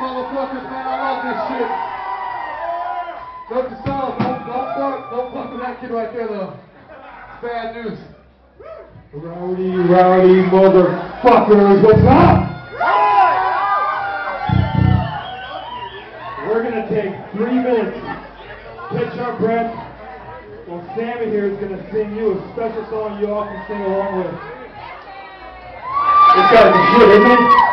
motherfuckers, man. I love this shit. Note to self, don't fuck with that kid right there, though. Bad news. Rowdy motherfuckers, what's up? We're gonna take 3 minutes, catch our breath, while Sammy here is gonna sing you a special song you all can sing along with. This guy's a shit, isn't he?